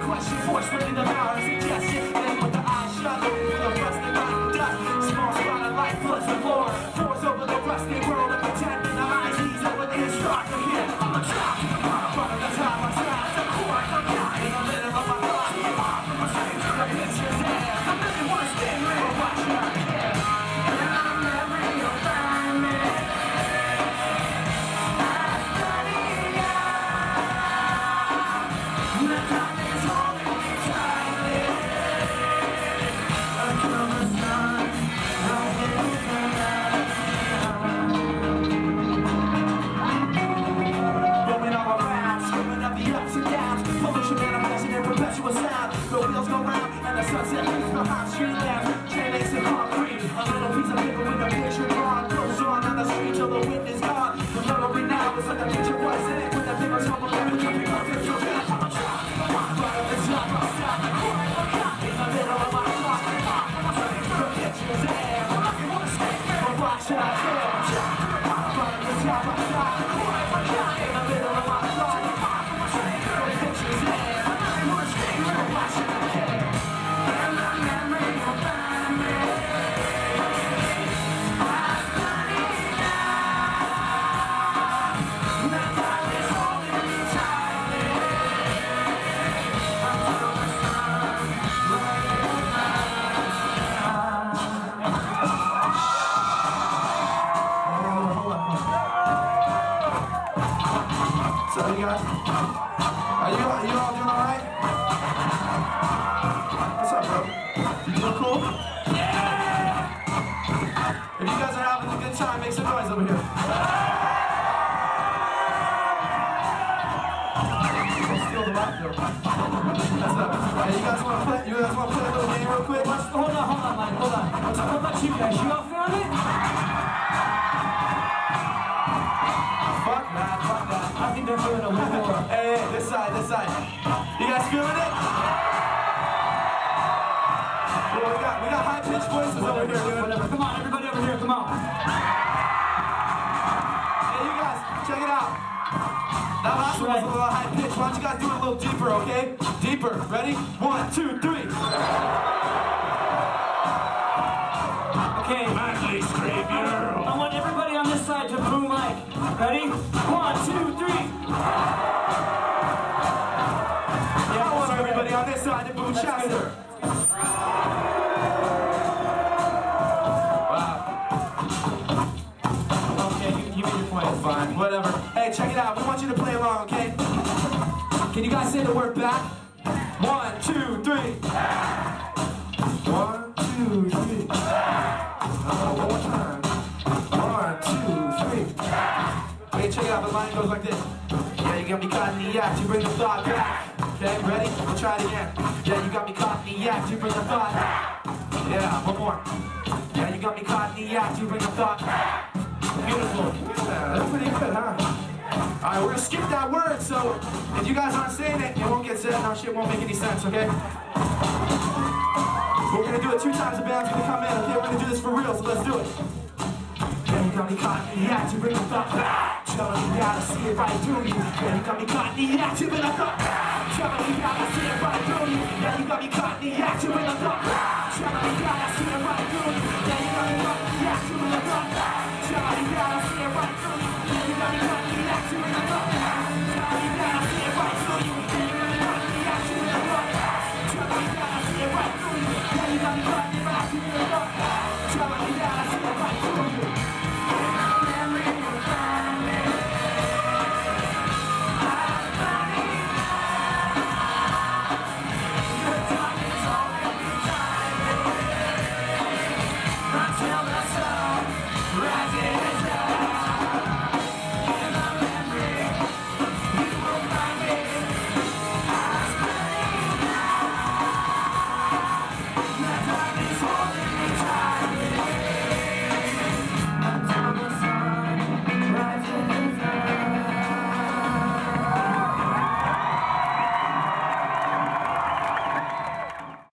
question, force within the power of suggestion. Then with the eyes shut, with the rust and rotten dust. Small spot of light floods the floor. Pours over the rusty world of pretending the eyes ease over the instructor here. I'm a top, front of the top, I'm top, the core, I'm got in the middle of my thoughts. I'm a stage, the picture's there. I really want to stand there and watch you out here. And I'm never gonna find me. The wheels go round and the sunset leaves behind street lamps. Chain links and concrete. A little piece of paper with a picture drawn. Goes on the street till the wind is gone. The memory now is like the picture was in it. When the paper's home, I'm never jumping on picture. I'm a trap. Right at the top, I'll stop the corner. In the middle of my clock. The picture's there. I want to stay. But why should I care? Right at the top, I'll stop the corner. In the middle of my clock. The picture's there. So you guys, are you all doing alright? What's up, bro? You doing cool? Yeah! If you guys are having a good time, make some noise over here. Steal the mic, though. That's up. Hey, you guys want to play? You guys want to play a little game real quick? Hold on, Mike. Hold on. What about you guys? You all feeling it? Fuck that. I think they're feeling a little more. Hey, this side. You guys feeling it? Well, we got high-pitched voices over here, dude. Whatever. Come on, everybody over here, come on. Hey, you guys, check it out. That last one was a little high-pitched. Why don't you guys do it a little deeper, okay? Deeper. Ready? 1, 2, 3. Okay. Manly Scrapier. I want everybody on this side to boo Mike. Ready? 1, 2, 3. Yeah, I want everybody on this side to boo Chester. Wow. Okay, you made your point. Fine, whatever. Hey, check it out. We want you to play along, okay? Can you guys say the word back? 1, 2, 3. 1, 2, 3. One more time. 1, 2, 3. Okay, check it out. The line goes like this. Yeah, you got me caught in the act. You bring the thought back. Okay, ready? We'll try it again. Yeah, you got me caught in the act. You bring the thought back. Yeah, one more. Yeah, you got me caught in the act. You bring the thought back. Beautiful. Yeah, that's pretty good, huh? Alright, we're gonna skip that word, so if you guys aren't saying it, it won't get said and our shit won't make any sense, okay? We're gonna do it 2 times, the band's gonna come in, okay? We're gonna do this for real, so let's do it. Yeah, you got me caught in the act, you bring the thought back. Tell me you gotta see it right through you. Yeah, you got me caught in the act, you bring the thought back. Tell me you gotta see it right through you. Yeah, you got me caught in the act, you bring the thought back. Tell me you gotta see it right through you. Yeah, you got me caught in the act, you bring the thought back. Tell me you gotta see it right through you. Yeah, you got me caught